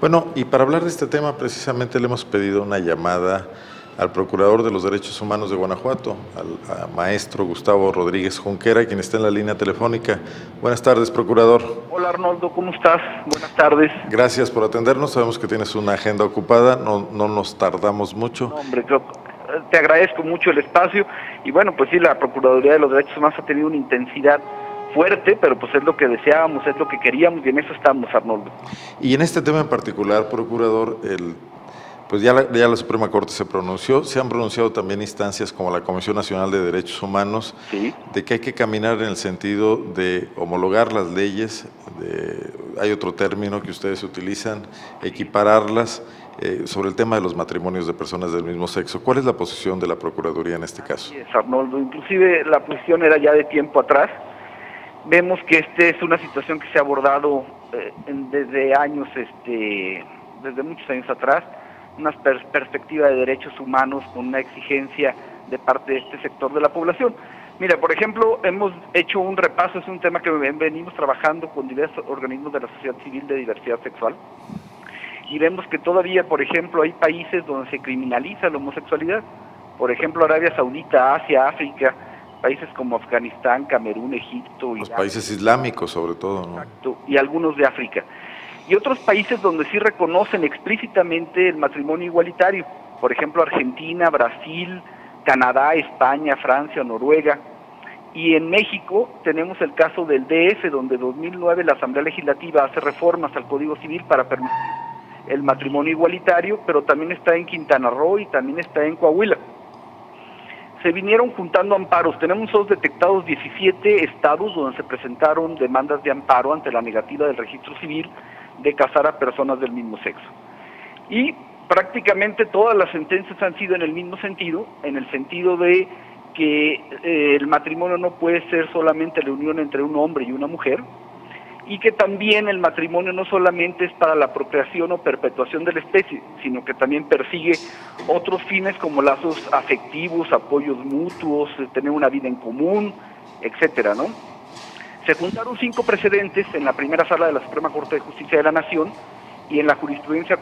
Bueno, y para hablar de este tema, precisamente le hemos pedido una llamada al Procurador de los Derechos Humanos de Guanajuato, al maestro Gustavo Rodríguez Junquera, quien está en la línea telefónica. Buenas tardes, Procurador. Hola Arnoldo, ¿cómo estás? Buenas tardes. Gracias por atendernos, sabemos que tienes una agenda ocupada, no nos tardamos mucho. No, hombre, te agradezco mucho el espacio y bueno, pues sí, la Procuraduría de los Derechos Humanos ha tenido una intensidad fuerte, pero pues es lo que deseábamos, es lo que queríamos y en eso estamos, Arnoldo. Y en este tema en particular, Procurador, pues ya la Suprema Corte se pronunció, se han pronunciado también instancias como la Comisión Nacional de Derechos Humanos, ¿Sí? De que hay que caminar en el sentido de homologar las leyes, hay otro término que ustedes utilizan, equipararlas, sobre el tema de los matrimonios de personas del mismo sexo. ¿Cuál es la posición de la Procuraduría en este caso? Sí, Arnoldo, inclusive la posición era ya de tiempo atrás. Vemos que es una situación que se ha abordado desde años, desde muchos años atrás, una perspectiva de derechos humanos con una exigencia de parte de este sector de la población. Mira, por ejemplo, hemos hecho un repaso, es un tema que venimos trabajando con diversos organismos de la sociedad civil de diversidad sexual, y vemos que todavía, por ejemplo, hay países donde se criminaliza la homosexualidad, por ejemplo, Arabia Saudita, Asia, África, países como Afganistán, Camerún, Egipto. Los países islámicos sobre todo, ¿no? Exacto, y algunos de África. Y otros países donde sí reconocen explícitamente el matrimonio igualitario, por ejemplo Argentina, Brasil, Canadá, España, Francia, Noruega. Y en México tenemos el caso del DF, donde en 2009 la Asamblea Legislativa hace reformas al Código Civil para permitir el matrimonio igualitario, pero también está en Quintana Roo y también está en Coahuila. Se vinieron juntando amparos, tenemos detectados 17 estados donde se presentaron demandas de amparo ante la negativa del registro civil de casar a personas del mismo sexo. Y prácticamente todas las sentencias han sido en el mismo sentido, en el sentido de que el matrimonio no puede ser solamente la unión entre un hombre y una mujer, y que también el matrimonio no solamente es para la procreación o perpetuación de la especie, sino que también persigue otros fines como lazos afectivos, apoyos mutuos, tener una vida en común, etcétera, ¿no? Se juntaron 5 precedentes en la primera sala de la Suprema Corte de Justicia de la Nación y en la jurisprudencia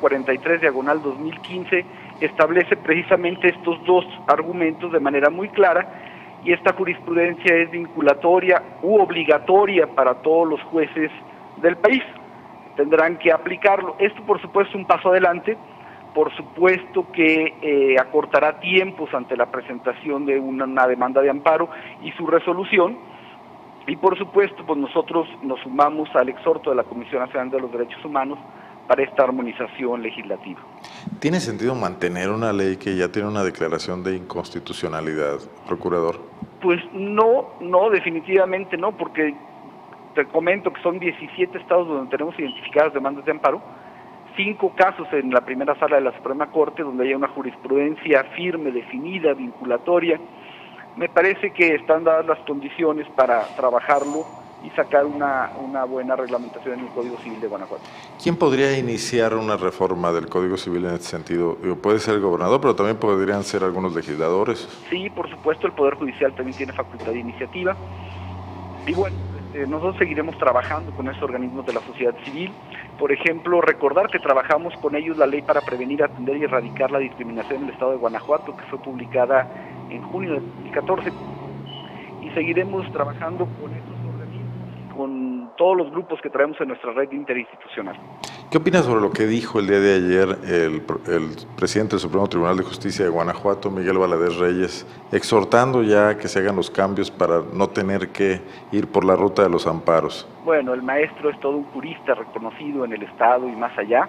43/2015 establece precisamente estos dos argumentos de manera muy clara, y esta jurisprudencia es vinculatoria u obligatoria para todos los jueces del país. Tendrán que aplicarlo. Esto, por supuesto, es un paso adelante, por supuesto que acortará tiempos ante la presentación de una demanda de amparo y su resolución, y por supuesto, pues nosotros nos sumamos al exhorto de la Comisión Nacional de los Derechos Humanos para esta armonización legislativa. ¿Tiene sentido mantener una ley que ya tiene una declaración de inconstitucionalidad, Procurador? Pues no, definitivamente no, porque te comento que son 17 estados donde tenemos identificadas demandas de amparo, 5 casos en la primera sala de la Suprema Corte donde hay una jurisprudencia firme, definida, vinculatoria. Me parece que están dadas las condiciones para trabajarlo y sacar una buena reglamentación en el Código Civil de Guanajuato. ¿Quién podría iniciar una reforma del Código Civil en este sentido? Puede ser el gobernador, pero también podrían ser algunos legisladores. Sí, por supuesto, el Poder Judicial también tiene facultad de iniciativa. Y bueno, nosotros seguiremos trabajando con esos organismos de la sociedad civil. Por ejemplo, recordar que trabajamos con ellos la ley para prevenir, atender y erradicar la discriminación en el estado de Guanajuato, que fue publicada en junio de 2014. Y seguiremos trabajando con estos organismos, con todos los grupos que traemos en nuestra red interinstitucional. ¿Qué opinas sobre lo que dijo el día de ayer el presidente del Supremo Tribunal de Justicia de Guanajuato, Miguel Valadez Reyes, exhortando ya que se hagan los cambios para no tener que ir por la ruta de los amparos? Bueno, el maestro es todo un jurista reconocido en el estado y más allá.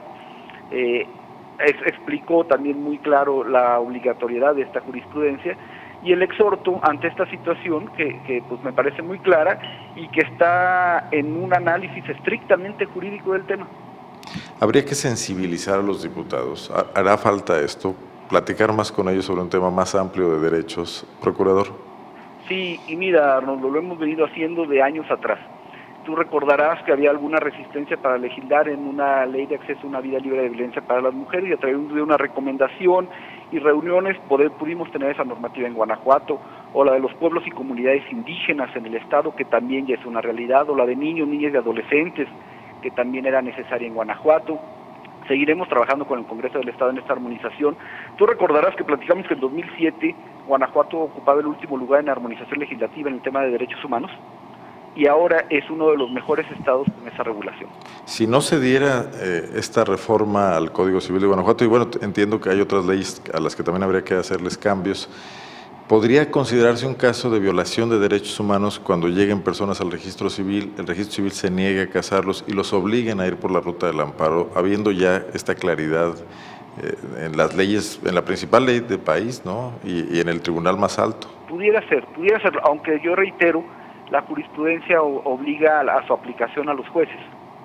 Explicó también muy claro la obligatoriedad de esta jurisprudencia y el exhorto ante esta situación que pues me parece muy clara y que está en un análisis estrictamente jurídico del tema. Habría que sensibilizar a los diputados. ¿Hará falta esto? ¿Platicar más con ellos sobre un tema más amplio de derechos, Procurador? Sí, y mira, Arnoldo, lo hemos venido haciendo de años atrás. Tú recordarás que había alguna resistencia para legislar en una ley de acceso a una vida libre de violencia para las mujeres, y a través de una recomendación y reuniones pudimos tener esa normativa en Guanajuato, o la de los pueblos y comunidades indígenas en el estado, que también ya es una realidad, o la de niños, niñas y adolescentes, que también era necesaria en Guanajuato. Seguiremos trabajando con el Congreso del Estado en esta armonización. Tú recordarás que platicamos que en 2007 Guanajuato ocupaba el último lugar en armonización legislativa en el tema de derechos humanos, y ahora es uno de los mejores estados con esa regulación. Si no se diera esta reforma al Código Civil de Guanajuato, y bueno, entiendo que hay otras leyes a las que también habría que hacerles cambios, ¿podría considerarse un caso de violación de derechos humanos cuando lleguen personas al registro civil, el registro civil se niegue a casarlos y los obliguen a ir por la ruta del amparo, habiendo ya esta claridad en las leyes, en la principal ley del país, ¿no? y en el tribunal más alto? Pudiera ser, aunque yo reitero, la jurisprudencia obliga a su aplicación a los jueces.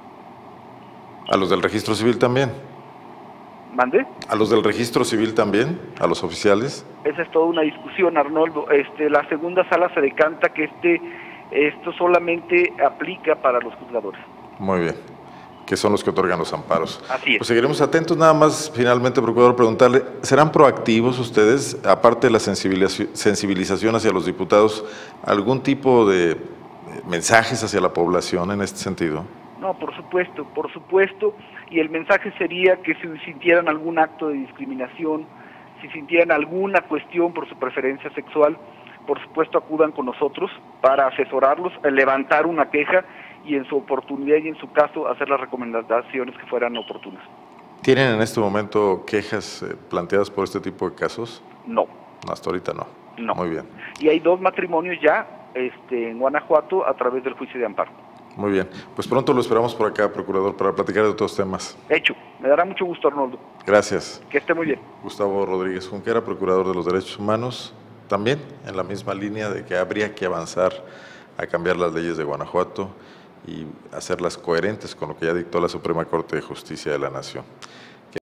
¿A los del registro civil también? ¿Mande? ¿A los del registro civil también? ¿A los oficiales? Esa es toda una discusión, Arnoldo. La segunda sala se decanta que esto solamente aplica para los juzgadores. Muy bien, que son los que otorgan los amparos. Así es. Pues seguiremos atentos. Nada más, finalmente, procurador, preguntarle, ¿serán proactivos ustedes, aparte de la sensibilización hacia los diputados, algún tipo de mensajes hacia la población en este sentido? No, por supuesto, y el mensaje sería que si sintieran algún acto de discriminación, si sintieran alguna cuestión por su preferencia sexual, por supuesto acudan con nosotros para asesorarlos, levantar una queja y en su oportunidad y en su caso hacer las recomendaciones que fueran oportunas. ¿Tienen en este momento quejas planteadas por este tipo de casos? No. Hasta ahorita no. No. Muy bien. Y hay 2 matrimonios ya en Guanajuato a través del juicio de amparo. Muy bien. Pues pronto lo esperamos por acá, procurador, para platicar de otros temas. Hecho. Me dará mucho gusto, Arnoldo. Gracias. Que esté muy bien. Gustavo Rodríguez Junquera, procurador de los derechos humanos, también en la misma línea de que habría que avanzar a cambiar las leyes de Guanajuato y hacerlas coherentes con lo que ya dictó la Suprema Corte de Justicia de la Nación.